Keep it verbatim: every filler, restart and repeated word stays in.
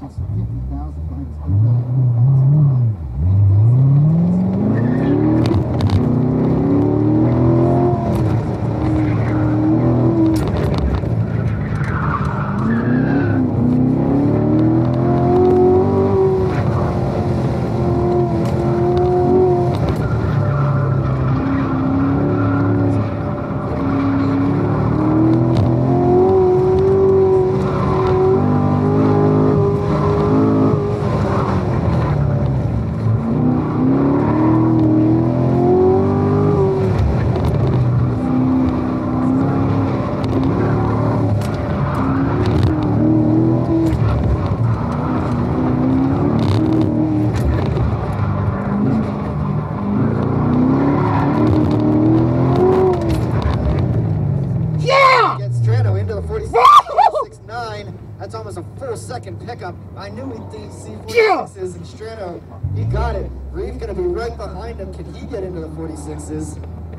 That's almost a full second pickup. I knew he'd see forty-sixes, and Strano, he got it. Reeve gonna be right behind him. Can he get into the forty-sixes?